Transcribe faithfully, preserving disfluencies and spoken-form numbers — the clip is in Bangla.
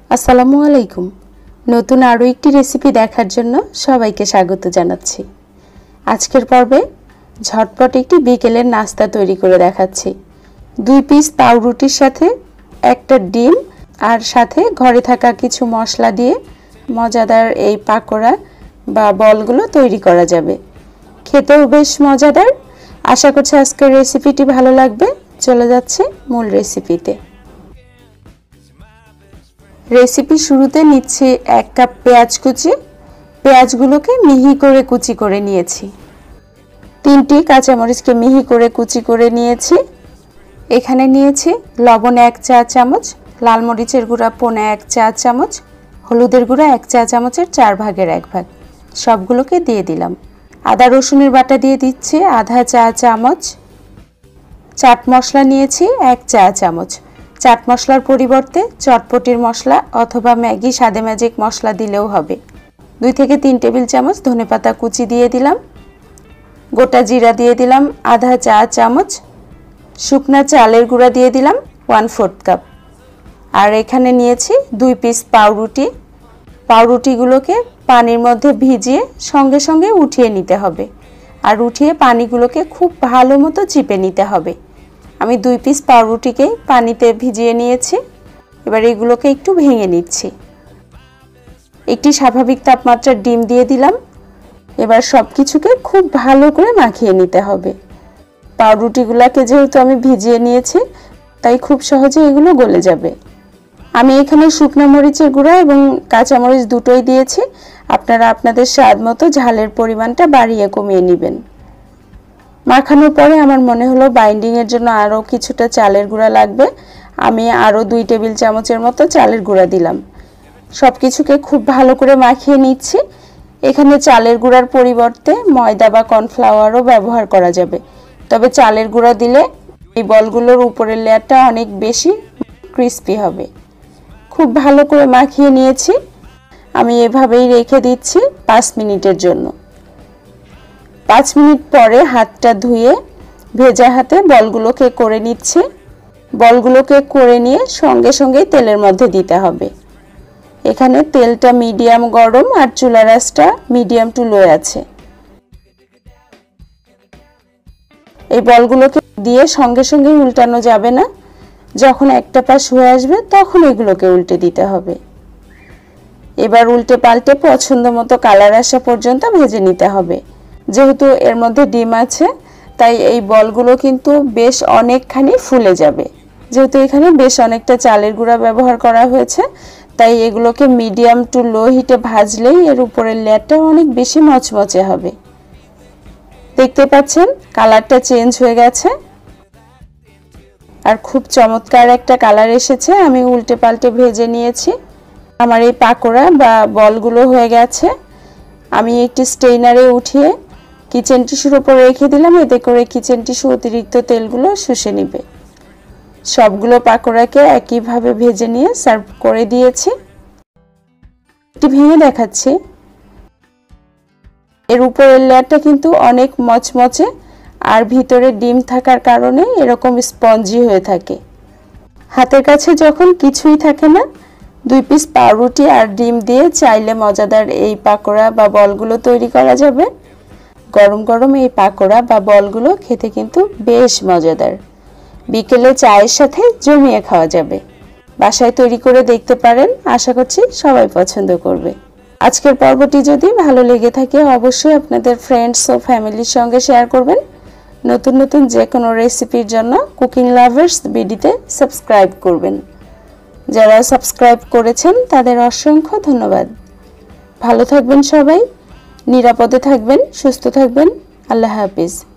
আসসালামু আলাইকুম। নতুন আরও একটি রেসিপি দেখার জন্য সবাইকে স্বাগত জানাচ্ছি। আজকের পর্বে ঝটপট একটি বিকেলের নাস্তা তৈরি করে দেখাচ্ছি। দুই পিস পাউরুটির সাথে একটা ডিম আর সাথে ঘরে থাকা কিছু মশলা দিয়ে মজাদার এই পাকোড়া বা বলগুলো তৈরি করা যাবে। খেতেও বেশ মজাদার। আশা করছি আজকের রেসিপিটি ভালো লাগবে। চলে যাচ্ছে মূল রেসিপিতে। রেসিপি শুরুতে নিচ্ছি এক কাপ পেঁয়াজ কুচি। পেঁয়াজগুলোকে মিহি করে কুচি করে নিয়েছি। তিনটি কাঁচামরিচকে মিহি করে কুচি করে নিয়েছি। এখানে নিয়েছি লবণ এক চা চামচ, লাল মরিচের গুঁড়া পৌনে এক চা চামচ, হলুদের গুঁড়া এক চা চামচের চার ভাগের এক ভাগ। সবগুলোকে দিয়ে দিলাম। আদা রসুনের বাটা দিয়ে দিচ্ছি আধা চা চামচ। চাট মশলা নিয়েছি এক চা চামচ। চাট মশলার পরিবর্তে চটপটির মশলা অথবা ম্যাগি স্বাদে ম্যাজিক মশলা দিলেও হবে। দুই থেকে তিন টেবিল চামচ ধনেপাতা কুচি দিয়ে দিলাম। গোটা জিরা দিয়ে দিলাম আধা চা চামচ। শুকনা চালের গুঁড়া দিয়ে দিলাম ওয়ান ফোর্থ কাপ। আর এখানে নিয়েছি দুই পিস পাউরুটি। পাউরুটিগুলোকে পানির মধ্যে ভিজিয়ে সঙ্গে সঙ্গে উঠিয়ে নিতে হবে। আর উঠিয়ে পানিগুলোকে খুব ভালো মতো চিপে নিতে হবে। আমি দুই পিস পাউরুটিকে পানিতে ভিজিয়ে নিয়েছি। এবার এগুলোকে একটু ভেঙে নিচ্ছি। একটি স্বাভাবিক তাপমাত্রার ডিম দিয়ে দিলাম। এবার সব কিছুকে খুব ভালো করে মাখিয়ে নিতে হবে। পাউরুটিগুলোকে যেহেতু আমি ভিজিয়ে নিয়েছি তাই খুব সহজে এগুলো গলে যাবে। আমি এখানে শুকনো মরিচের গুঁড়া এবং কাঁচামরিচ দুটোই দিয়েছি। আপনারা আপনাদের স্বাদ মতো ঝালের পরিমাণটা বাড়িয়ে কমিয়ে নেবেন। মাখানোর পরে আমার মনে হলো বাইন্ডিংয়ের জন্য আরও কিছুটা চালের গুঁড়া লাগবে। আমি আরও দুই টেবিল চামচের মতো চালের গুঁড়া দিলাম। সব কিছুকে খুব ভালো করে মাখিয়ে নিচ্ছি। এখানে চালের গুঁড়ার পরিবর্তে ময়দা বা কর্নফ্লাওয়ারও ব্যবহার করা যাবে। তবে চালের গুঁড়া দিলে এই বলগুলোর উপরের লেয়ারটা অনেক বেশি ক্রিস্পি হবে। খুব ভালো করে মাখিয়ে নিয়েছি। আমি এভাবেই রেখে দিচ্ছি পাঁচ মিনিটের জন্য। পাঁচ মিনিট পরে হাতটা ধুয়ে ভেজা হাতে বলগুলোকে করে নিচ্ছি। বলগুলোকে করে নিয়ে সঙ্গে সঙ্গেই তেলের মধ্যে দিতে হবে। এখানে তেলটা মিডিয়াম গরম আর চুলার আঁচটা মিডিয়াম টু লো আছে। এই বলগুলোকে দিয়ে সঙ্গে সঙ্গে উল্টানো যাবে না। যখন একটা পাশ হয়ে আসবে তখন এগুলোকে উল্টে দিতে হবে। এবার উল্টে পাল্টে পছন্দ মতো কালার আসা পর্যন্ত ভেজে নিতে হবে। যেহেতু এর মধ্যে ডিম আছে তাই এই বলগুলো কিন্তু বেশ অনেকখানি ফুলে যাবে। যেহেতু এখানে বেশ অনেকটা চালের গুঁড়া ব্যবহার করা হয়েছে তাই এগুলোকে মিডিয়াম টু লো হিটে ভাজলেই এর উপরের লেয়ারটা অনেক বেশি মচমচে হবে। দেখতে পাচ্ছেন কালারটা চেঞ্জ হয়ে গেছে আর খুব চমৎকার একটা কালার এসেছে। আমি উল্টে পাল্টে ভেজে নিয়েছি। আমার এই পাকোড়া বা বলগুলো হয়ে গেছে। আমি একটি স্টেইনারে উঠিয়ে কিচেন টিস্যুর উপর রেখে দিলাম। এতে করে কিচেন টিস্যু অতিরিক্ত তেলগুলো শুষে নেবে। সবগুলো পাকোড়াকে একইভাবে ভেজে নিয়ে সার্ভ করে দিয়েছি। একটি ভেঙে দেখাচ্ছি। এর উপরের লেয়ারটা কিন্তু অনেক মচমচে আর ভিতরে ডিম থাকার কারণে এরকম স্পঞ্জি হয়ে থাকে। হাতের কাছে যখন কিছুই থাকে না, দুই পিস পাউরুটি আর ডিম দিয়ে চাইলে মজাদার এই পাকোড়া বা বলগুলো তৈরি করা যাবে। গরম গরম এই পাকোড়া বা বলগুলো খেতে কিন্তু বেশ মজাদার। বিকেলে চায়ের সাথে জমিয়ে খাওয়া যাবে। বাসায় তৈরি করে দেখতে পারেন। আশা করছি সবাই পছন্দ করবে। আজকের পর্বটি যদি ভালো লেগে থাকে অবশ্যই আপনাদের ফ্রেন্ডস ও ফ্যামিলির সঙ্গে শেয়ার করবেন। নতুন নতুন যে কোনো রেসিপির জন্য কুকিং লাভার্স বিডিতে সাবস্ক্রাইব করবেন। যারা সাবস্ক্রাইব করেছেন তাদের অসংখ্য ধন্যবাদ। ভালো থাকবেন সবাই, নিরাপদে থাকবেন, সুস্থ থাকবেন। আল্লাহ হাফিজ।